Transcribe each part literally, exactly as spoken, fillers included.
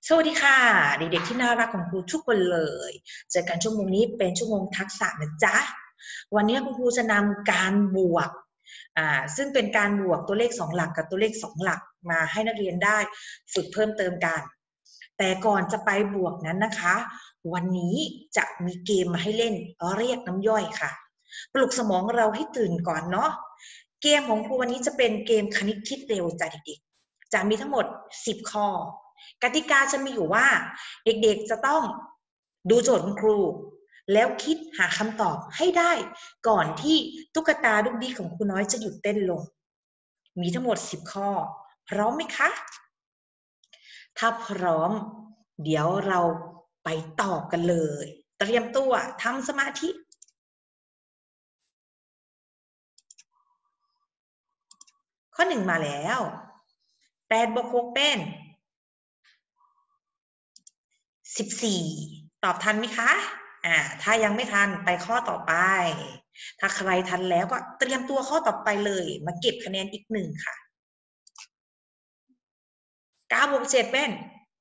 สวัสดีค่ะเด็กๆที่น่ารักของครูทุกคนเลยเจอกันชั่วโมงนี้เป็นชั่วโมงทักษะนะจ๊ะวันนี้คุณครูจะนำการบวกอ่าซึ่งเป็นการบวกตัวเลขสองหลักกับตัวเลขสองหลักมาให้นักเรียนได้ฝึกเพิ่มเติมกันแต่ก่อนจะไปบวกนั้นนะคะวันนี้จะมีเกมมาให้เล่นเรียกน้ำย่อยค่ะปลุกสมองเราให้ตื่นก่อนเนาะเกมของครูวันนี้จะเป็นเกมคณิตคิดเร็วจ้ะเด็กๆจะมีทั้งหมดสิบข้อกติกาจะมีอยู่ว่าเด็กๆจะต้องดูโจทย์คุณครูแล้วคิดหาคำตอบให้ได้ก่อนที่ตุ๊กตาดุกดิกของครูน้อยจะหยุดเต้นลงมีทั้งหมดสิบข้อพร้อมไหมคะถ้าพร้อมเดี๋ยวเราไปตอบกันเลยเตรียมตัวทำสมาธิข้อหนึ่งมาแล้วแปดบวกหกเป็นสิบสี่ตอบทันไหมคะอ่าถ้ายังไม่ทันไปข้อต่อไปถ้าใครทันแล้วก็เตรียมตัวข้อต่อไปเลยมาเก็บคะแนนอีกหนึ่งค่ะเก้าบวกเจ็ดเป็น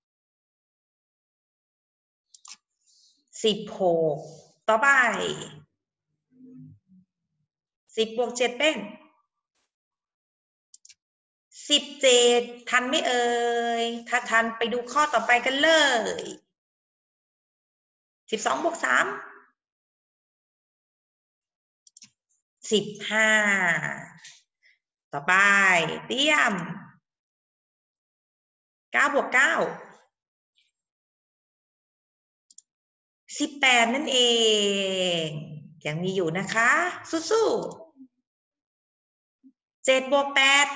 สิบหกต่อไปสิบบวกเจ็ดเป็นสิบเจ็ดทันไหมเอ่ยถ้าทันไปดูข้อต่อไปกันเลยสิบสองบวกสามสิบห้าต่อไปเตรียมเก้าบวกเก้าสิบแปดนั่นเองยังมีอยู่นะคะสู้ๆเจ็ดบวกแปด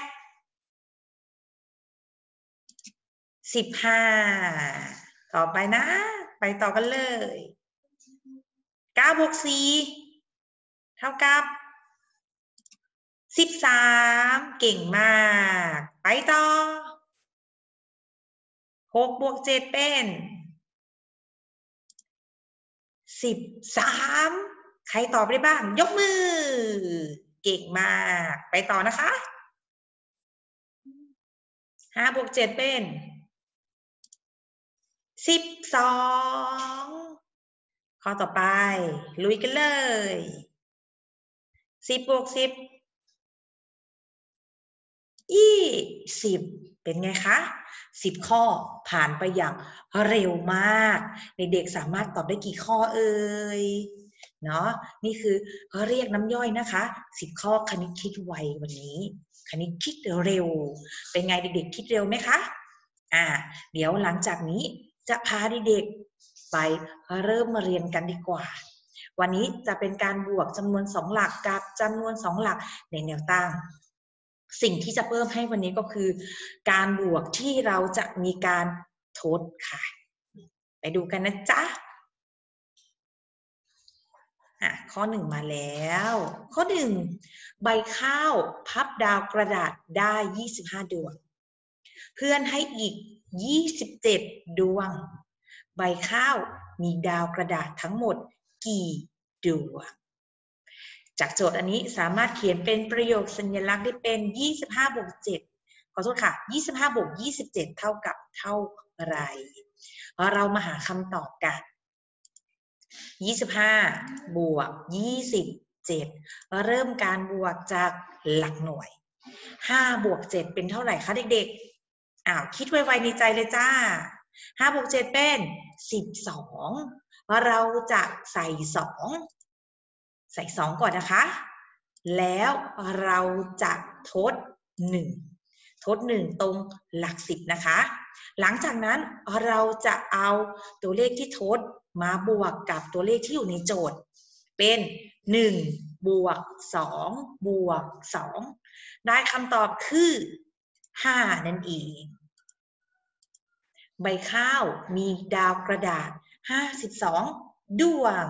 สิบห้าต่อไปนะไปต่อกันเลยเก้าบวกสี่เท่ากับสิบสามเก่งมากไปต่อหกบวกเจ็ดเป็นสิบสามใครตอบได้บ้างยกมือเก่งมากไปต่อนะคะห้าบวกเจ็ดเป็นสิบสองข้อต่อไปลุยกันเลยสิบบวกสิบยี่สิบเป็นไงคะสิบข้อผ่านไปอย่างเร็วมากเด็กๆสามารถตอบได้กี่ข้อเอ่ยเนาะนี่คือเรียกน้ำย่อยนะคะสิบข้อคณิตคิดไววันนี้คณิตคิดเร็วเป็นไงเด็กๆคิดเร็วไหมคะอ่าเดี๋ยวหลังจากนี้จะพาเด็กๆไปเริ่มมาเรียนกันดีกว่าวันนี้จะเป็นการบวกจำนวนสองหลักกับจำนวนสองหลักในแนวตั้งสิ่งที่จะเพิ่มให้วันนี้ก็คือการบวกที่เราจะมีการทดค่ะไปดูกันนะจ๊ะอ่ะข้อหนึ่งมาแล้วข้อหนึ่งใบข้าวพับดาวกระดาษได้ยี่สิบห้าดวงเพื่อนให้อีกยี่สิบเจ็ดดวงใบข้าวมีดาวกระดาษทั้งหมดกี่ดวงจากโจทย์อันนี้สามารถเขียนเป็นประโยคสัญลักษณ์ได้เป็นยี่สิบห้าบวกเจ็ดขอโทษค่ะยี่สิบห้าบวกยี่สิบเจ็ดเท่ากับเท่าไรเรามาหาคำตอบกันยี่สิบห้าบวกยี่สิบเจ็ดเริ่มการบวกจากหลักหน่วยห้าบวกเจ็ดเป็นเท่าไหร่คะเด็กๆอ้าวคิดไวๆในใจเลยจ้าห้าบวกเจ็ดเป็นสิบสองเราจะใส่สองใส่สองก่อนนะคะแล้วเราจะทดหนึ่งทดหนึ่งตรงหลักสิบนะคะหลังจากนั้นเราจะเอาตัวเลขที่ทดมาบวกกับตัวเลขที่อยู่ในโจทย์เป็นหนึ่งบวกสองบวกสองได้คำตอบคือห้านั่นเองใบข้าวมีดาวกระดาษห้าสิบสองดวง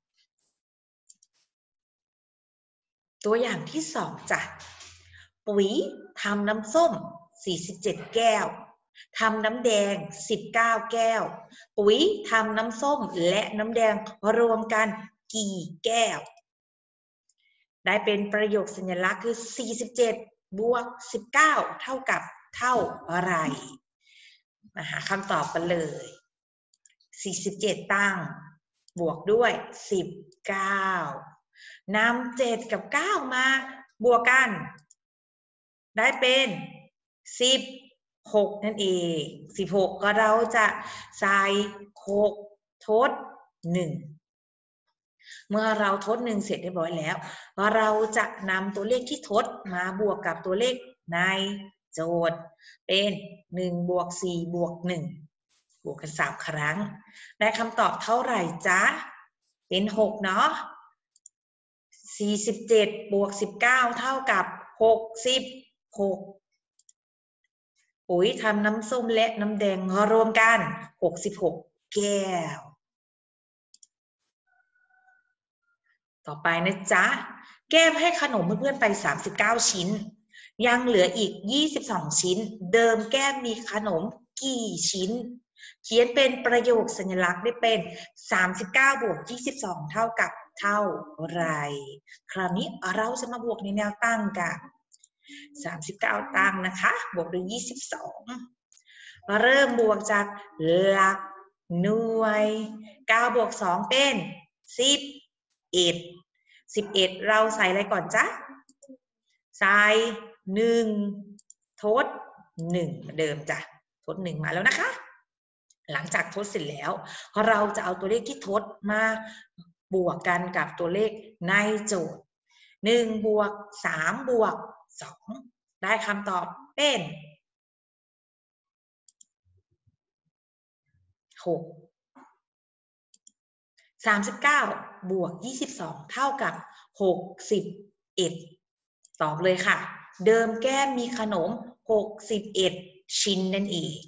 ตัวอย่างที่สองจ้ะปุ๋ยทำน้ำส้มสี่สิบเจ็ดแก้วทำน้ำแดงสิบเก้าแก้วปุ๋ยทำน้ำส้มและน้ำแดงรวมกันกี่แก้วได้เป็นประโยคสัญลักษณ์คือสี่สิบเจ็ดบวกสิบเก้าเท่ากับเท่าไรมาหาคำตอบกันเลยสี่สิบเจ็ดตั้งบวกด้วยสิบเก้านำเจ็ดกับเก้ามาบวกกันได้เป็นสิบหกนั่นเองสิบหกก็เราจะใส่หกทดหนึ่งเมื่อเราทดหนึ่งเสร็จเรียบร้อยแล้วเราจะนำตัวเลขที่ทดมาบวกกับตัวเลขในโจทย์เป็นหนึ่งบวกสี่บวกหนึ่งบวกกันสามครั้งได้คำตอบเท่าไหร่จ๊ะเป็นหกเนาะสี่สิบเจ็ดบวกสิบเก้าเท่ากับหกสิบหกปุ๋ยทำน้ำส้มและน้ำแดงรวมกันหกสิบหกแก้วต่อไปนะจ๊ะแก้มให้ขนมเพื่อนๆไปสามสิบเก้าชิ้นยังเหลืออีกยี่สิบสองชิ้นเดิมแก้มมีขนมกี่ชิ้นเขียนเป็นประโยคสัญลักษณ์ได้เป็นสามสิบเก้าบวกยี่สิบสองเท่ากับเท่าไรคราวนี้เราจะมาบวกในแนวตั้งกันสามสิบเก้าตั้งนะคะบวกด้วยยี่สิบสองเริ่มบวกจากหลักหน่วยเก้าบวกสองเป็นสิบเอ็ดสิบเอ็ดเราใส่อะไรก่อนจ๊ะใส่หนึ่งทดหนึ่งเดิมจ้ะทดหนึ่งมาแล้วนะคะหลังจากทดเสร็จแล้วเราจะเอาตัวเลขที่ทดมาบวกกันกับตัวเลขในโจทย์หนึ่งบวกสามบวกสองได้คำตอบเป็นหกสามสิบเก้าบวกยี่สิบสองเท่ากับหกสิบเอ็ดตอบเลยค่ะเดิมแก้มมีขนมหกสิบเอ็ดชิ้นนั่นเอง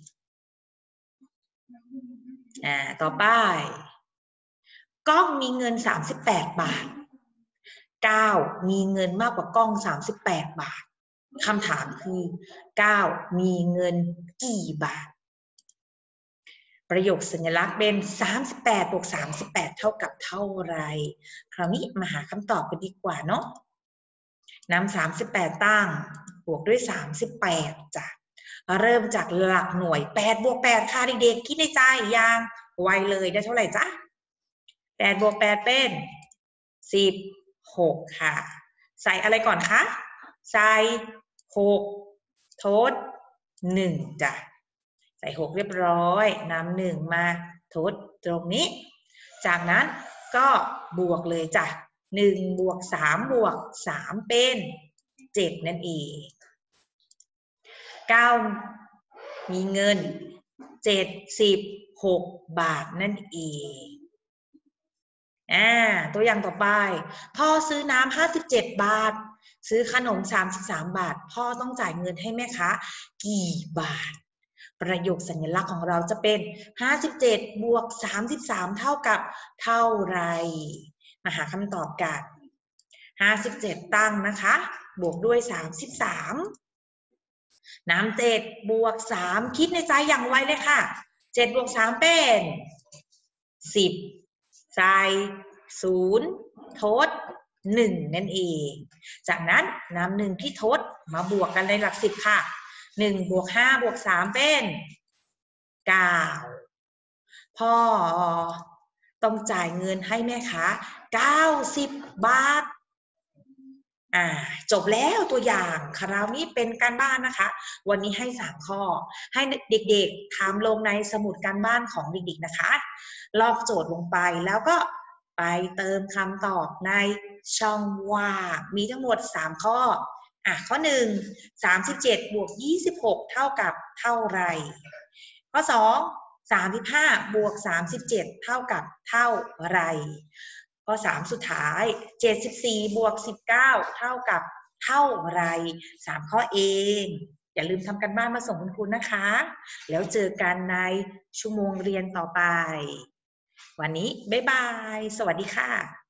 อ่าต่อไปก้องมีเงินสามสิบแปดบาทเก้ามีเงินมากกว่าก้องสามสิบแปดบาทคำถามคือเก้ามีเงินกี่บาทประโยคสัญลักษณ์เป็นสามสิบแปดบวกสามสิบแปดเท่ากับเท่าไรคราวนี้มาหาคำตอบกันดีกว่าเนาะนำสามสิบแปดตั้งบวกด้วยสามสิบแปดจ้ะเริ่มจากหลักหน่วยแปดบวกแปดค่ะเด็กๆคิดในใจอย่างไวเลยได้เท่าไหร่จ๊ะแปดบวกแปดเป็นสิบหกค่ะใส่อะไรก่อนคะใส่หกทดหนึ่งจ้ะใส่หกเรียบร้อยนำหนึ่งมาทดตรงนี้จากนั้นก็บวกเลยจ้ะหนึ่งบวกสามบวกสามเป็นเจ็ดนั่นเองเก้ามีเงินเจ็ดสิบหกบาทนั่นเองอ่าตัวอย่างต่อไปพ่อซื้อน้ำห้าสิบเจ็ดบาทซื้อขนมสามสิบสามบาทพ่อต้องจ่ายเงินให้แม่ค้ากี่บาทประโยคสัญลักษณ์ของเราจะเป็นห้าสิบเจ็ดบวกสามสิบสามเท่ากับเท่าไรมาหาคำตอบกันห้าสิบเจ็ดตั้งนะคะบวกด้วยสามสิบสามน้ำเจ็ดบวกสามคิดในใจอย่างไวเลยค่ะเจ็ดบวกสามเป็นสิบใส่ศูนย์ทดหนึ่งนั่นเองจากนั้นนำหนึ่งที่ทดมาบวกกันในหลักสิบค่ะหนึ่งบวกห้าบวกสามเป็นเก้าพ่อต้องจ่ายเงินให้แม่ค้าเก้าสิบบาทอ่าจบแล้วตัวอย่างคราวนี้เป็นการบ้านนะคะวันนี้ให้สามข้อให้เด็กๆทำลงในสมุดการบ้านของเด็กๆนะคะลอกโจทย์ลงไปแล้วก็ไปเติมคำตอบในช่องว่างมีทั้งหมดสามข้ออ่ะข้อหนึ่ง สามสิบเจ็ดบวกยี่สิบหกเท่ากับเท่าไรข้อสองสามสิบห้าบวกสามสิบเจ็ดเท่ากับเท่าไรข้อสามสุดท้ายเจ็ดสิบสี่บวกสิบเก้าเท่ากับเท่าไรสามข้อเองอย่าลืมทำกันบ้านมาส่งคุณครูนะคะแล้วเจอกันในชั่วโมงเรียนต่อไปวันนี้บ๊ายบายสวัสดีค่ะ